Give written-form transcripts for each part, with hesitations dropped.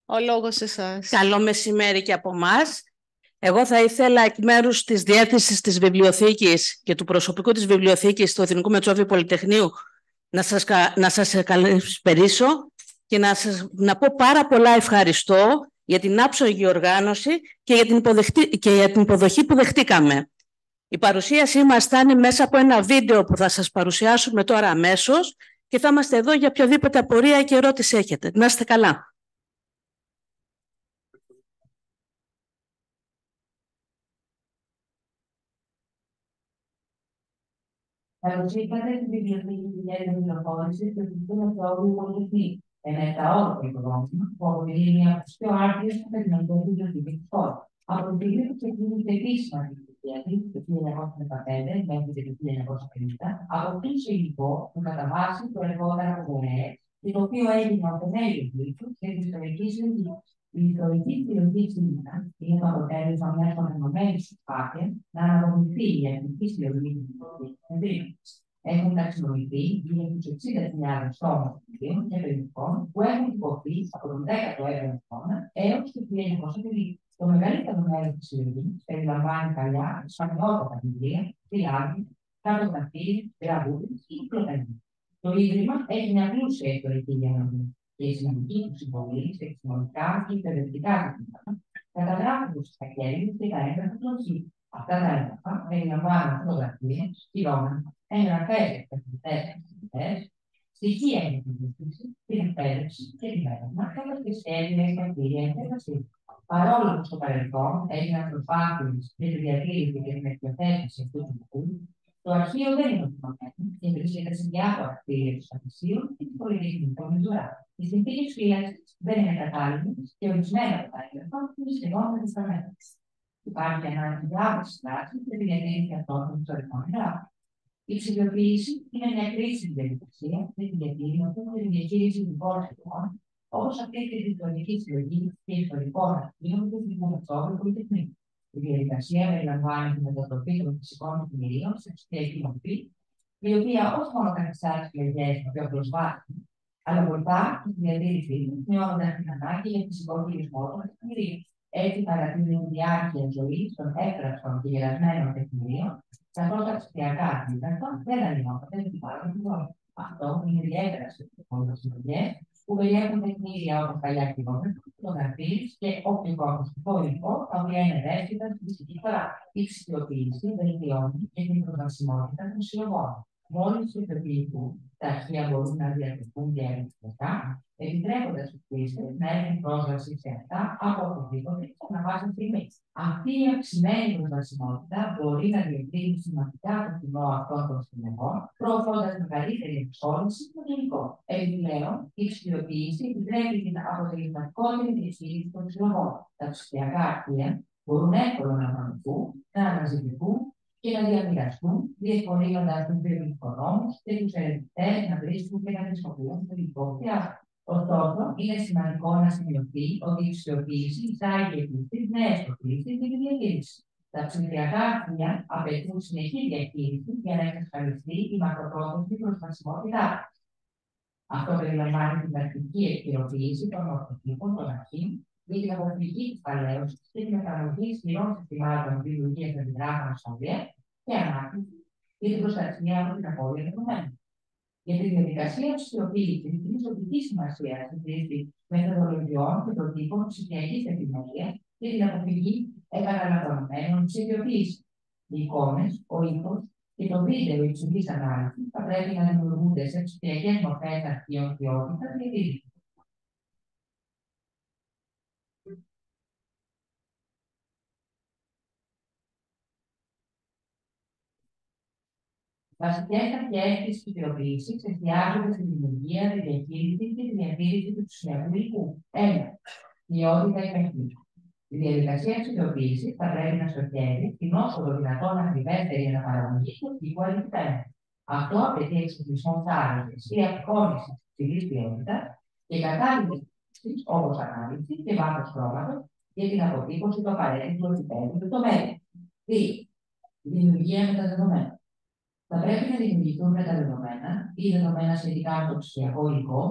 Ο λόγος εσάς. Καλό μεσημέρι και από εμάς. Εγώ θα ήθελα εκ μέρους της Διεύθυνσης της Βιβλιοθήκης και του προσωπικού της Βιβλιοθήκης του Εθνικού Μετσόβιου Πολυτεχνείου να σας καλησπερίσω και να πω πάρα πολλά ευχαριστώ για την άψογη οργάνωση και για την υποδοχή που δεχτήκαμε. Η παρουσίασή μας θα είναι μέσα από ένα βίντεο που θα σας παρουσιάσουμε τώρα αμέσως και θα είμαστε εδώ για οποιαδήποτε απορία και ερώτηση έχετε. Να είστε καλά. Καλώς ήρθατε στη Βιβλιοθήκη Τηλεόρασης Πληροφόρησης του Εθνικού Μετσόβιου Πολυτεχνείου, ένα επταόροφο οικοδόμημα που αποτελεί μία από τις πιο άρτιες καθημερινές βιβλιοθήκες της χώρας. Από τη στιγμή που ξεκίνησε επίσημα η βιβλιοθήκη το 1915 μέχρι το 1950, αποκτούσε υλικό που κατά βάση προερχόταν από γονέες, το οποίο έγινε ο θεμέλιος λύθου και τη ιστορική συλλογή. Η ιστορική συλλογή σήμερα είναι το αποτέλεσμα μιας οργανωμένης προσπάθειας να αναβοηθήσει η εθνική συλλογή της βιβλιοθήκης. Έχουν ταξινομηθεί γύρω στους 60.000 τόμους βιβλίων και περιοδικών που έχουν τυπωθεί από τον 17ο αιώνα έως το 1950. Το μεγαλύτερο μέρος της συλλογής περιλαμβάνει παλιά, σπανιότατα βιβλία, φυλάδια, χαρτογραφίες, γραβούρες ή κυκλοθέματα. Το Ίδρυμα έχει μια πλούσια ιστορική διανομή και η σημαντική του συμβολή σε επιστημονικά και εκπαιδευτικά ζητήματα καταγράφονται στα χέρια και τα έγγραφα του αρχείου. Αυτά τα έγγραφα περιλαμβάνουν φωτογραφίες, χειρόγραφα, εγγραφές για εκπαιδευτές, στοιχεία για την διοίκηση, την εκπαίδευση και την έρευνα, καθώς και σχέδια, εκπαιδευτήρια και εργασία. Παρόλο που στο παρελθόν έγιναν προσπάθειες για τη διατήρηση και την εκπαιδεύση αυτού του υλικού, το αρχείο δεν είναι optimal και βρίσκεται σε διάφορα κτίρια του Σαφυσίου και του Πολυτεχνείου Μιζουρά. Οι συνθήκες φύλαξης δεν είναι κατάλληλες και ορισμένα από τα έγγραφα είναι σχεδόν αντισταμμένα. Υπάρχει ανάγκη για άμεση δράση για τη διατήρηση αυτών των ιστορικών εγγράφων. Η ψηφιοποίηση είναι μια κρίσιμη διαδικασία για τη διατήρηση και τη διαχείριση ειδικών αρχείων, όπως αυτή τη ηλεκτρονική συλλογή και ιστορικών αρχείων του Εθνικού Μετσόβιου Πολυτεχνείου. Η διαδικασία περιλαμβάνει τη μετατροπή των φυσικών τεκμηρίων σε ψηφιακή μορφή, η οποία όχι μόνο καθιστά τις συλλογές πιο προσβάσιμες, αλλά βοηθά τη διατήρησή του, μειώνοντας την ανάγκη για φυσικό χειρισμό των τεκμηρίων. Έτσι παρατείνει τη διάρκεια ζωής των έγγραφων και γερασμένων τεκμηρίων, καθώς τα ψηφιακά αντίγραφα δεν αλλοιώνονται με την πάροδο του χρόνου. Αυτό είναι ιδιαίτερα σημαντικό για τις συλλογές που περιέχουν τεκμήρια όπως παλιά χειρόγραφα, φωτογραφίες και οπτικό ακουστικό υλικό, τα οποία είναι ευαίσθητα στη φυσική φορά. Η ψηφιοποίηση βελτιώνει και την προσβασιμότητα των συλλογών. Μόλις ψηφιοποιηθούν, τα αρχεία μπορούν να διατηρηθούν διαρρυθμιστικά, επιτρέποντας στους χρήστες να έχουν πρόσβαση σε αυτά από οπουδήποτε και ανά πάσα στιγμή. Αυτή η αυξημένη προσβασιμότητα μπορεί να διευρύνει σημαντικά το κοινό αυτών των συλλογών, προωθώντας μεγαλύτερη εξόρυξη των υλικών. Επιπλέον, η ψηφιοποίηση επιτρέπει την αποτελεσματικότερη διαχείριση των συλλογών. Τα ψηφιακά αρχεία μπορούν εύκολα να αναλυθούν, να αναζητηθούν και να διαμοιραστούν, διευκολύνοντας τους βιβλιοθηκονόμους και τους ερευνητές να βρίσκουν και να χρησιμοποιούν το υλικό που χρειάζονται. Ωστόσο, είναι σημαντικό να σημειωθεί ότι η ψηφιοποίηση εισάγει επίσης νέες προκλήσεις για τη διαχείριση. Τα ψηφιακά αρχεία απαιτούν συνεχή διαχείριση για να εξασφαλιστεί η μακροπρόθεσμη προσβασιμότητά τους. Αυτό περιλαμβάνει την τακτική εκπληρωποίηση των ορθοτύπων των αρχείων για την αποφυγή της παλαίωσης και την εφαρμογή ισχυρών συστημάτων δημιουργίας αντιγράφων ασφαλείας και ανάπτυξη για την προστασία από την απώλεια δεδομένων. Για τη διαδικασία ψηφιοποίησης είναι ζωτική σημασία στη χρήση μεθοδολογιών και προτύπων ψηφιακής επιμέλειας και την αποφυγή επαναλαμβανωμένων ψηφιοποίησεων. Οι εικόνες, ο ήχος και το βίντεο υψηλής ανάλυσης θα πρέπει να δημιουργούνται σε ψηφιακές μορφές αρχείων ποιότητας και δικτύου. Βασικές αρχές της ψηφιοποίησης εστιάζονται στη δημιουργία, τη διαχείριση και τη διατήρηση του ψηφιακού υλικού. 1. Ποιότητα υπερχή. Η διαδικασία ψηφιοποίησης θα πρέπει να στοχεύει στην όσο το δυνατόν ακριβέστερη αναπαραγωγή του υλικού αληθινού. Αυτό απαιτεί εξοπλισμό θάρρωσης ή απεικόνηση υψηλής ποιότητας και κατάλληλες λύσεις όπως ανάλυση και βάθος χρώματος για την αποτύπωση του απαραίτητου επίπεδου λεπτομέρειας. 2. Δημιουργία μεταδεδομένων. Θα πρέπει να δημιουργηθούν μεταδεδομένα ή δεδομένα σχετικά με το ψηφιακό υλικό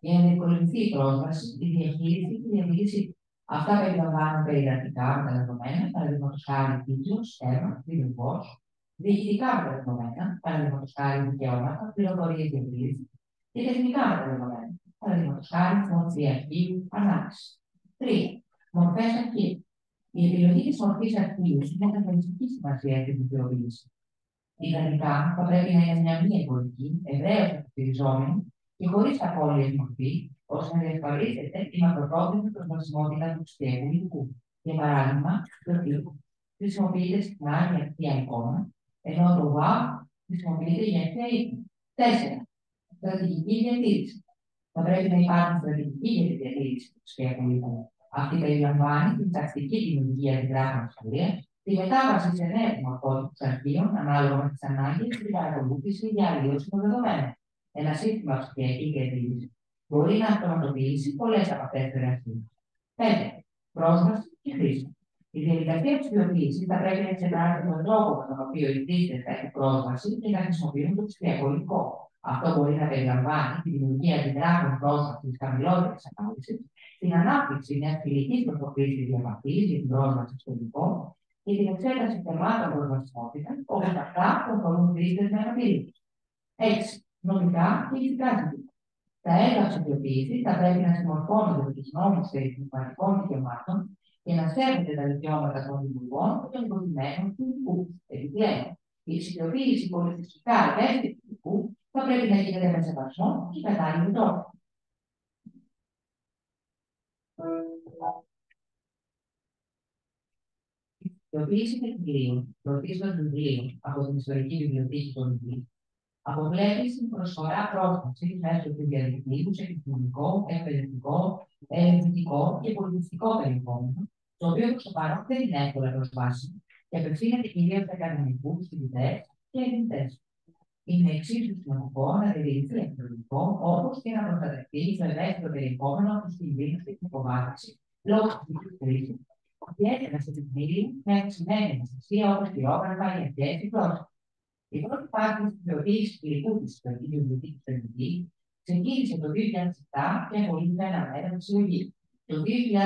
για να διευκολυνθεί η πρόσβαση, η διαχείριση και η διαχείριση. Αυτά περιλαμβάνουν περιγραφικά μεταδεδομένα, παραδείγματος χάρη τίτλο, σχέμα, διδυμβός, διοικητικά μεταδεδομένα, παραδείγματος χάρη δικαιώματα, πληροφορίες διαχείριση και τεχνικά μεταδεδομένα, παραδείγματος χάρη μορφή αρχείου, ανάλυση. 3. Μορφές αρχείου. Η επιλογή της μορφής αρχείου είναι καθοριστική σημασία στην βιβλιοποίηση. Ιδανικά θα πρέπει να είναι μια μη εμπορική, ευρέως χαρακτηριζόμενη και χωρίς απώλειες μορφή, ώστε να διασφαλίζεται η μακροπρόθεσμη προσβασιμότητα του ψηφιακού υλικού. Για παράδειγμα, το κλικ χρησιμοποιείται συχνά για αρχαία εικόνα, ενώ το WAV χρησιμοποιείται για αρχαία ύπνο. 4. Στρατηγική διατήρηση. Θα πρέπει να υπάρχει στρατηγική για τη διατήρηση του ψηφιακού υλικού. Αυτή περιλαμβάνει την τακτική δημιουργία αντιγράφων ασφαλείας, τη μετάβαση σε νέες μορφότητες αρχείων ανάλογα με τις ανάγκες και την παρακολούθηση για αλλίωση των δεδομένων. Ένα σύστημα ψηφιακής διατήρησης μπορεί να αυτοματοποιήσει πολλές από αυτές τις εργασίες. 5. Πρόσβαση και χρήση. Η διαδικασία ψηφιοποίησης θα πρέπει να εξετάζει τον τρόπο με τον οποίο οι χρήστες θα έχουν πρόσβαση και να χρησιμοποιούν το ψηφιακό υλικό. Αυτό μπορεί να περιλαμβάνει τη δημιουργία αντιγράφων πρόσβασης χαμηλότερης ανάλυσης, την ανάπτυξη μιας φιλικής προσωπικής διαπαθής για την πρόσβαση στο υλικό και την εξέταση θεμάτων προσβασιμότητας, όπως αυτά που αφορούν χρήστες με αναπηρία. 6. Νομικά και ηθικά ζητήματα. Τα έργα ψηφιοποίησης θα πρέπει να συμμορφώνονται με τους νόμους περί πνευματικών δικαιωμάτων και να σέβονται τα δικαιώματα των δημιουργών και των υποθυμένων του υλικού. Επιπλέον, η ψηφιοποίηση πολιτιστικά ευαίσθητου υλικού θα πρέπει να γίνεται με σεβασμό και κατάλληλο τρόπο. Η ψηφιοποίηση τεκμηρίων, πρωτίστως βιβλίων από την Ιστορική Βιβλιοθήκη των Βιβλίων, αποβλέπει στην προσφορά πρόσβαση μέσω του διαδικτύου σε επιστημονικό, εκπαιδευτικό, ερευνητικό και πολιτιστικό περιεχόμενο, το οποίο προς το παρόν δεν είναι εύκολα προσβάσιμο και απευθύνεται κυρίως σε ακαδημικούς, φοιτητές και ερευνητές. Είναι εξίσου σημαντικό να διατηρηθεί εθνικό, όπως και να προστατευτεί το ευαίσθητο περιεχόμενο από τους κινδύνους και την υποβάθμιση λόγω της κρίσης, ιδιαίτερα σε τεκμήρια με αυξημένη ανεξαρτησία όπως χειρόγραφα, οι αρχές και πρόσωπα. Η πρώτη φάση της ψηφιοποίησης του υλικού της Ιστορικής Βιβλιοθήκης του Ελληνικού ξεκίνησε το 2007 και ακολούθησε ένα μέρο της συλλογής. Το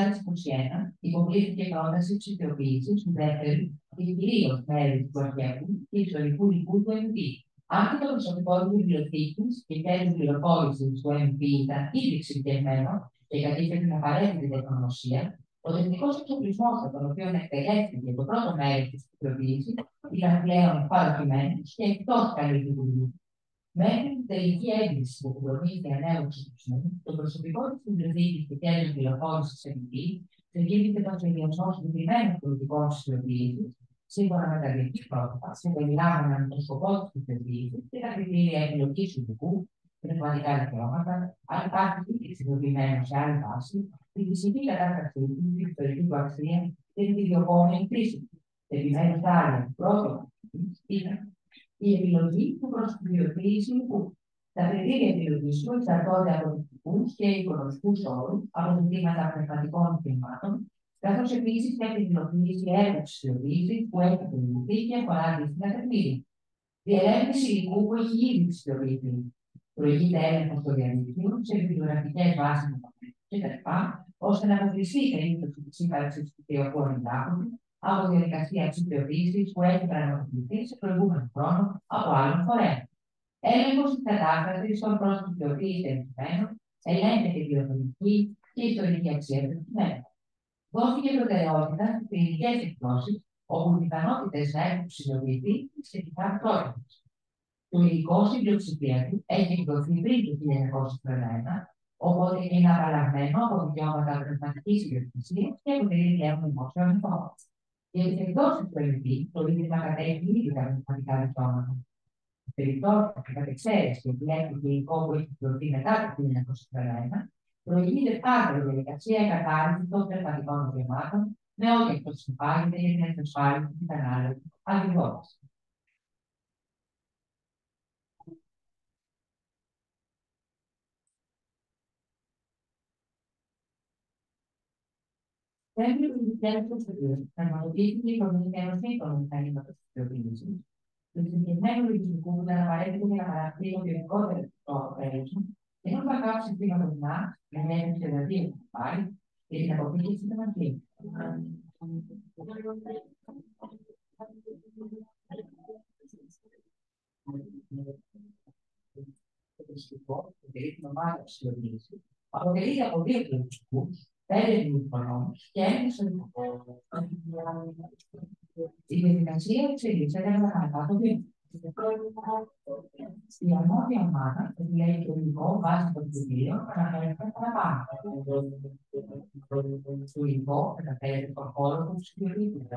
2021 υποβλήθηκε πρόταση ψηφιοποίησης του δεύτερου και κυρίως μέρους του αρχαίου και ιστορικού υλικού του MP. Αν και το προσωπικό της βιβλιοθήκης και κέντρο πληροφόρησης του MP ήταν ήδη εξειδικευμένο και κατήχε την απαραίτητη τεχνογνωσία, ο τεχνικός εξοπλισμός από τον οποίο εκτελέστηκε το πρώτο μέρος της ψηφιοποίησης ήταν πλέον παροχημένος και εκτός καλής λειτουργίας. Μέχρι την τελική έγκριση που προμήθεια νέου εξοπλισμού, το προσωπικό της βιβλιοθήκης και κέντρου πληροφόρησης MP ξεκίνησε τον σχεδιασμό συγκεκριμένων πολιτικών ψηφιοποίησης, σύμφωνα με τα διεθνή πρότυπα, συμπεριλάμβαναν τον σκοπό της ψηφιοποίησης και τα κριτήρια επιλογής του υλικού, πνευματικά δικαιώματα, αντιπάθηση και ψηφιοποιημένο σε άλλη βάση, τη φυσική κατάστασή του, την ιστορική του αξία και την ιδιοκόμενη χρήση του. Επιμένω στα άλλα, πρώτο ήταν η επιλογή του προσωπικοποίηση υλικού. Τα κριτήρια επιλογής του εξαρτώνται από τους τυπικούς και οικονομικούς όρους, από ζητήματα πνευματικών δικαιωμάτων, καθώς επίσης και από την υλοποίηση έργου ψηφιοποίησης που έχει προηγηθεί και αφορά αντίστοιχα τεκμήρια. Διερεύνηση υλικού που έχει ήδη ψηφιοποιηθεί. Προηγείται έλεγχο στο διαδίκτυο, σε βιβλιογραφικές βάσεις κτλ., ώστε να αποκλειστεί η περίπτωση της ύπαρξης του ψηφιακού αντιγράφου από διαδικασία ψηφιοποίησης που έχει πραγματοποιηθεί σε προηγούμενο χρόνο από άλλον φορέα. Έλεγχος της κατάστασης των προς ψηφιοποίηση ενδειμένων, ελέγχεται η βιολογική και η ιστορική αξία του δεδομένου. Δόθηκε προτεραιότητα στις κλινικές εκδόσεις, όπου οι πιθανότητες να έχουν ψηφιοποιηθεί σχετικά φτώχειες. Το υλικό στην πλειοψηφία του έχει εκδοθεί πριν το 1991, οπότε είναι απαλλαγμένο από δικαιώματα πνευματικής ιδιοκτησίας και αποτελεί πλέον δημόσιο αγαθό. Για τις εκδόσεις του MP, το ίδρυμα κατέχει ήδη τα πνευματικά δικαιώματα. Οι περιπτώσεις που κατ' εξαίρεση επιλέγουν το υλικό που έχει εκδοθεί μετά το 1991, προηγείται πάντα η διαδικασία εκαθάρισης των πνευματικών δικαιωμάτων με ό,τι αυτό συνεπάγεται για την εξασφάλιση της ανάλογης αντιδότησης. Πρέπει οι ειδικές προσωπικές να πραγματοποιήσουν η οικονομική ένωση των μηχανήματων ψηφιοποίησης, του συγκεκριμένου λογισμικού που ήταν απαραίτητο για να παραχθεί το ποιοτικότερο τρόπο πέρυσι, Ενώ θα κάψει την οδηγά, με μια επεξεργασία που θα πάρει και την αποθήκη στην τεμαχή. Το πιστικό αποτελεί την ομάδα ψηφιοποίηση, αποτελείται από δύο κληρονομικούς, 5 κληρονόμους και 1 ιστορικό. Η διαδικασία εξελίσσεται με παρακάτω βήμα. Η αρμόδια ομάδα επιλέγει το υλικό βάσει των κριτηρίων που αναφέρεται παραπάνω. Το υλικό μεταφέρεται στον χώρο που ψηφιοποιείται.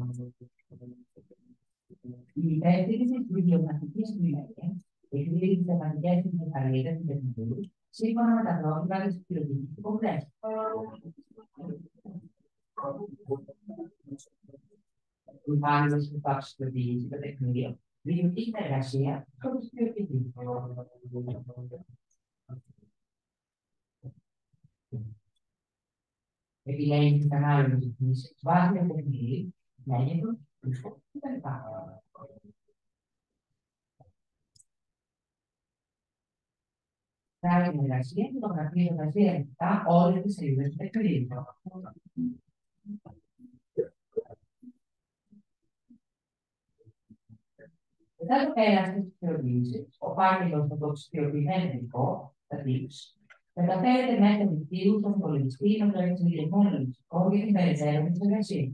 Η υπεύθυνη τη βιβλιογραφική επιλογή εκδίδει τι θεματικέ τη μηχανίδε του τεχνικού σύμφωνα με τα πρότυπα τη πληροφορική του κογκρέσου. Ο υπάλληλος που θα αξιοποιήσει το τεχνείο δημιουργεί την εργασία στο ψηφιοποιητή. Επιλέγει την κατάλληλη ρυθμίση βάσει του τεχνικού, μέγεθος, ύφος κτλ. Κάνει την εργασία και το γραφείο διαδικαστικά όλες τις σελίδες του τεχνικού. Μετά το πέρας της ψηφιοποίησης, ο φάκελος με το ψηφιοποιημένο υλικό, τα tips, μεταφέρεται μέσω δικτύου στον υπολογιστή με το εξειδικευμένο λεξικό για την περαιτέρω επεξεργασία.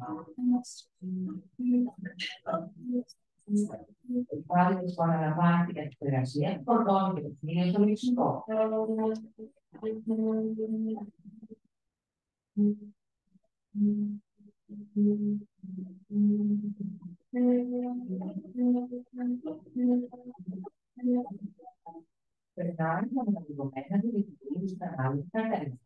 Ο υπάλληλος που αναλαμβάνει την επεξεργασία φορτώνει το τεχνείο στο λεξικό. Περνάει με μεταδεδομένα του δικτύου στους κανάλους του Ιντερνετ.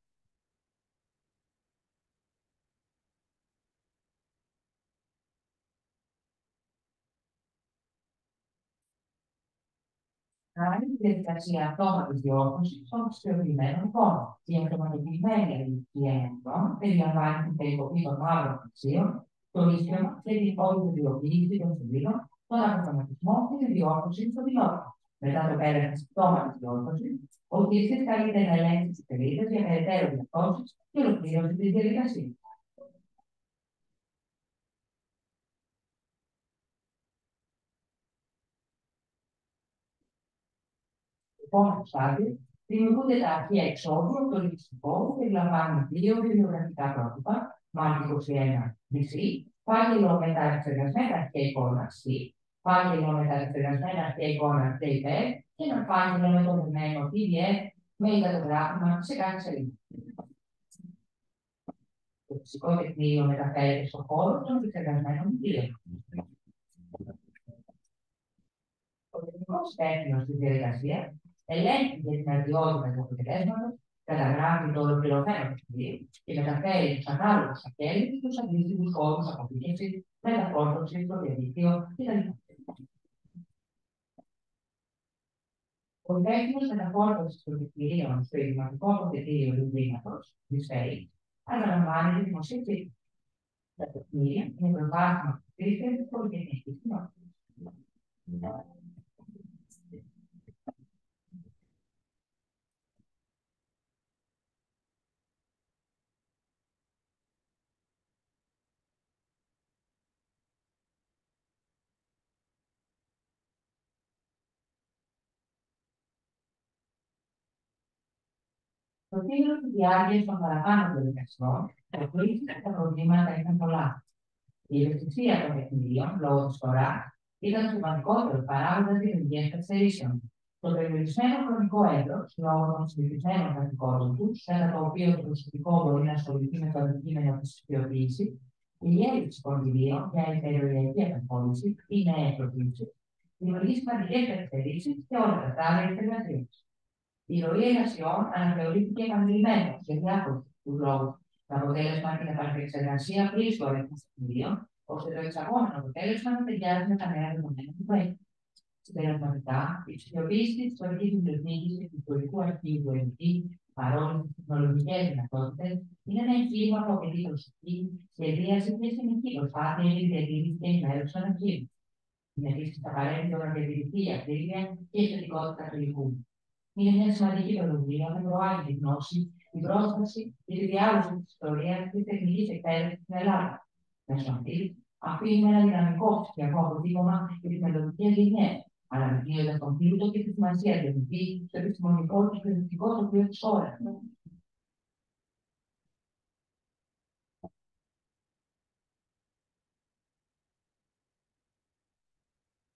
Κάνει τη διαδικασία αυτόματης διόρθωσης των ψηφιοποιημένων εικόνων. Η αυτοματοποιημένη αλληλεγγύη εικόνων περιλαμβάνει την περικοπή των μαύρων αξίων, το ίσιομα και την οριοθετηοποίηση των σελίδων, τον αυτοματισμό και τη διόρθωση των δηλώσεων. Μετά το πέρας της αυτόματης διόρθωσης, ο χρήστης καλείται να ελέγξει τις σελίδες για περαιτέρω διορθώσεις και ολοκλήρωση της διαδικασίας. Επόμενο στάδιο, δημιουργούνται τα αρχεία εξόδου από το λεξικό που περιλαμβάνουν δύο βιβλιογραφικά πρότυπα, Μάρκη 21 DC, φάκελο με τα επεξεργασμένα αρχαία εικόνα C, φάκελο με τα επεξεργασμένα αρχαία εικόνα TPEG και ένα φάκελο με το δεδομένο PDF με υδατογράφημα σε κάθε σελίδα. Το φυσικό τεχνείο μεταφέρεται στον χώρο των επεξεργασμένων βιβλίων. Ο τεχνικός υπεύθυνος της διαδικασίας ελέγχει για την αρδιότητα του αποτελέσματος, καταγράφει το ολοκληρωμένο τεχνείο και μεταφέρει τους ανάλογους φακέλους στους αντίστοιχους χώρους αποθήκευσης, μεταφόρτωσης στο διαδίκτυο κτλ. Ο υπεύθυνος μεταφόρτωσης των τεχνηρίων στο ειδηματικό αποθετήριο του βήματος, DISPACE, αναλαμβάνει τη δημοσίευση. Τα τεχνήρια είναι προσβάσιμα στους χρήστες της πολυτεχνικής κοινότητας. Στο τέλος της διάρκειας των παραπάνω διαδικασιών, τα προβλήματα ήταν πολλά. Η ευαισθησία των παιχνιδιών λόγω της φοράς ήταν ο σημαντικότερος παράγοντας δημιουργίας καθυστερήσεων. Το περιορισμένο χρονικό έδρος, λόγω των συγκεκριμένων καθηκόντων του, κατά το οποίο το προσωπικό μπορεί να ασχοληθεί με το αντικείμενο της ψηφιοποίησης, η έλλειψη κονδυλίων για υπεροριακή απασχόληση ή νέες προκλήσεις, δημιουργεί σημαντικές καθυστερήσεις σε όλα τα στάδια της εργασίας. Η ροή εργασιών αναθεωρήθηκε επανειλημμένως για διάφορους λόγους. Το αποτέλεσμα είναι επανεξεργασία πλήρης των τεχνηρίων, ώστε το εξαγόμενο αποτέλεσμα να ταιριάζει με τα νέα δεδομένα του projektu. Συμπερασματικά, η ψηφιοποίηση τη ιστορική βιβλιοθήκη και του ιστορικού αρχείου του ΕΝΤ, παρόλε τι τεχνολογικές δυνατότητες, είναι ένα εγχείρημα που απαιτεί προσοχή, σχεδίαση και συνεχή προσπάθεια για τη διατήρηση και ενημέρωση των αρχείων. Είναι επίσης απαραίτητο να διατηρηθεί η ακρίβεια και η θετικότητα του υλικού. Είναι μια σημαντική πρωτοβουλία που προάγει τη γνώση, την πρόσβαση και τη διάδοση τη ιστορία και τη τεχνική εκπαίδευση στην Ελλάδα. Μέσω αυτή, αφήνουμε ένα δυναμικό ψηφιακό αποτύπωμα για τι μελλοντικέ γενιέ, αναδεικνύοντα τον πλούτο και τη σημασία τη τεχνική στο επιστημονικό και εκπαιδευτικό τοπίο τη χώρα.